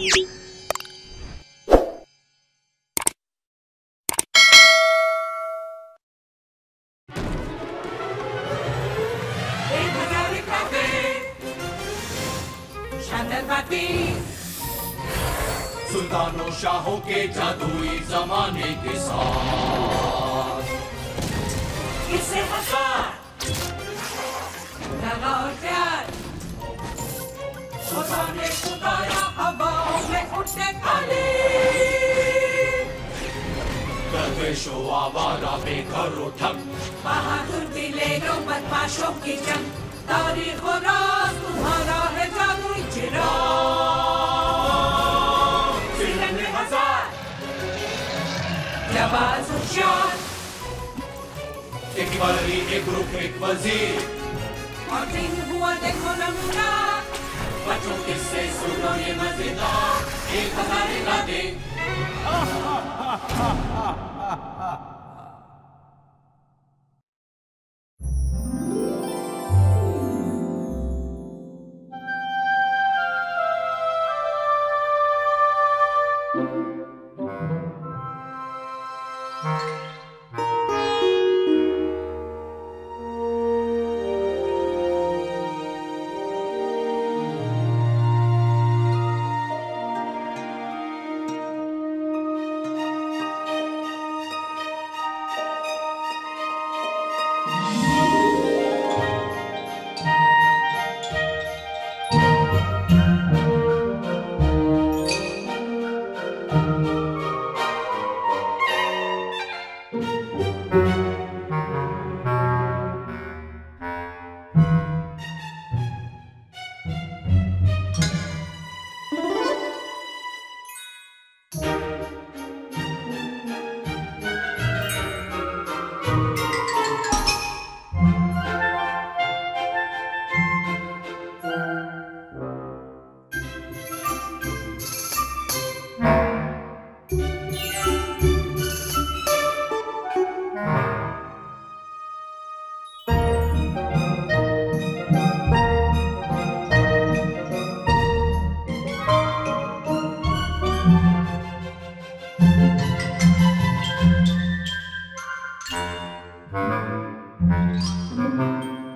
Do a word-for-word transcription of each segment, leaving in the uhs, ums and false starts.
सुल्तानों शाहों के जादुई जमाने के साथ किससे हजार लगा और प्यार खुदा ने खुदाया हवाओं में उठे खाली दरवेशों आवारा बेघरों ठग बहादुर दिलेरों बदमाशों की जंग तारीख और राज तुम्हारा है जादुई चिराग सिलंदे हजार जबाज होशियार एक वली एक ग्रुप एक वजीर और दिन हुआ देखो नमूना बच्चों किससे सुनो ये मजेदार एक हजार ला दे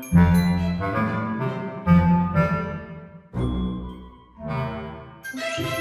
Thank you.